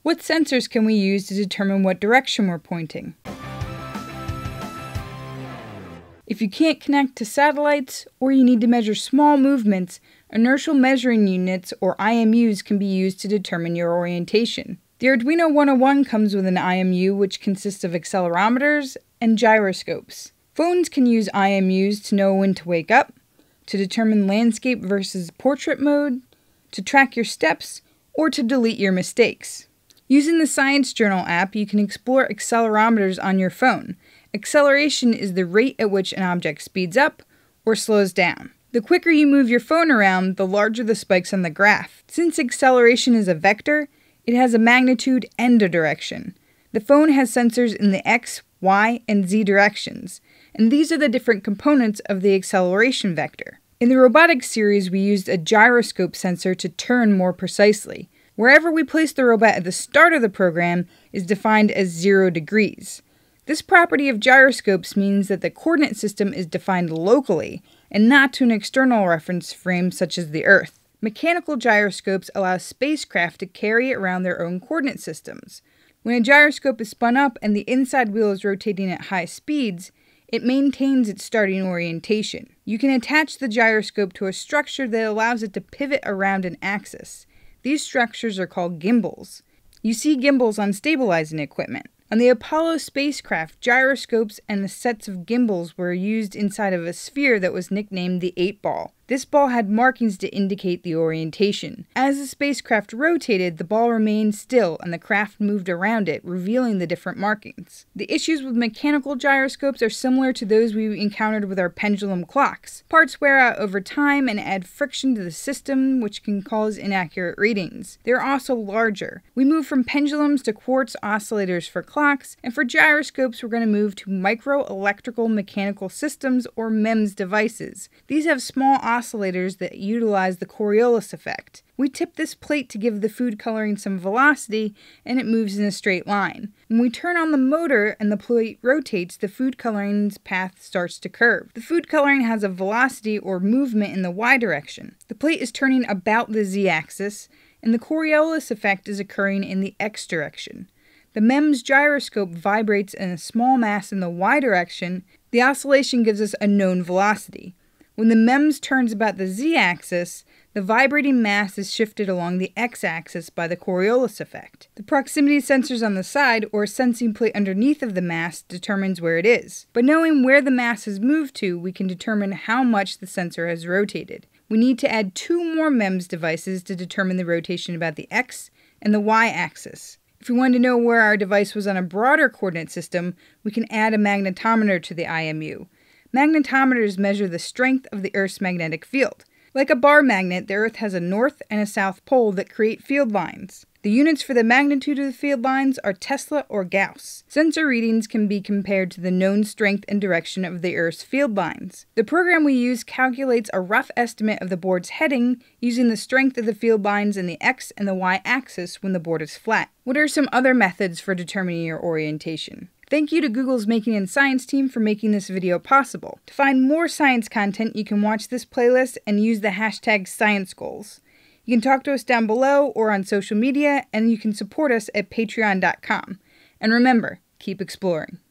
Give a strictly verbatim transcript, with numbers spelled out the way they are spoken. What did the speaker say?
What sensors can we use to determine what direction we're pointing? If you can't connect to satellites, or you need to measure small movements, inertial measuring units, or I M Us, can be used to determine your orientation. The Arduino one oh one comes with an I M U which consists of accelerometers and gyroscopes. Phones can use I M Us to know when to wake up, to determine landscape versus portrait mode, to track your steps, or to delete your mistakes. Using the Science Journal app, you can explore accelerometers on your phone. Acceleration is the rate at which an object speeds up or slows down. The quicker you move your phone around, the larger the spikes on the graph. Since acceleration is a vector, it has a magnitude and a direction. The phone has sensors in the x, y, and z directions, and these are the different components of the acceleration vector. In the robotics series, we used a gyroscope sensor to turn more precisely. Wherever we place the robot at the start of the program is defined as zero degrees. This property of gyroscopes means that the coordinate system is defined locally and not to an external reference frame such as the Earth. Mechanical gyroscopes allow spacecraft to carry around their own coordinate systems. When a gyroscope is spun up and the inside wheel is rotating at high speeds, it maintains its starting orientation. You can attach the gyroscope to a structure that allows it to pivot around an axis. These structures are called gimbals. You see gimbals on stabilizing equipment. On the Apollo spacecraft, gyroscopes and the sets of gimbals were used inside of a sphere that was nicknamed the eight ball. This ball had markings to indicate the orientation. As the spacecraft rotated, the ball remained still and the craft moved around it, revealing the different markings. The issues with mechanical gyroscopes are similar to those we encountered with our pendulum clocks. Parts wear out over time and add friction to the system, which can cause inaccurate readings. They're also larger. We moved from pendulums to quartz oscillators for clocks, and for gyroscopes we're going to move to micro-electrical mechanical systems, or MEMS devices. These have small oscillators oscillators that utilize the Coriolis effect. We tip this plate to give the food coloring some velocity, and it moves in a straight line. When we turn on the motor and the plate rotates, the food coloring's path starts to curve. The food coloring has a velocity or movement in the y direction. The plate is turning about the z-axis, and the Coriolis effect is occurring in the x direction. The MEMS gyroscope vibrates in a small mass in the y direction. The oscillation gives us a known velocity. When the MEMS turns about the z-axis, the vibrating mass is shifted along the x-axis by the Coriolis effect. The proximity sensors on the side, or sensing plate underneath of the mass, determines where it is. By knowing where the mass has moved to, we can determine how much the sensor has rotated. We need to add two more MEMS devices to determine the rotation about the x and the y-axis. If we wanted to know where our device was on a broader coordinate system, we can add a magnetometer to the I M U. Magnetometers measure the strength of the Earth's magnetic field. Like a bar magnet, the Earth has a north and a south pole that create field lines. The units for the magnitude of the field lines are Tesla or Gauss. Sensor readings can be compared to the known strength and direction of the Earth's field lines. The program we use calculates a rough estimate of the board's heading using the strength of the field lines in the x and the y axis when the board is flat. What are some other methods for determining your orientation? Thank you to Google's Making in Science team for making this video possible. To find more science content, you can watch this playlist and use the hashtag ScienceGoals. You can talk to us down below or on social media, and you can support us at patreon dot com. And remember, keep exploring.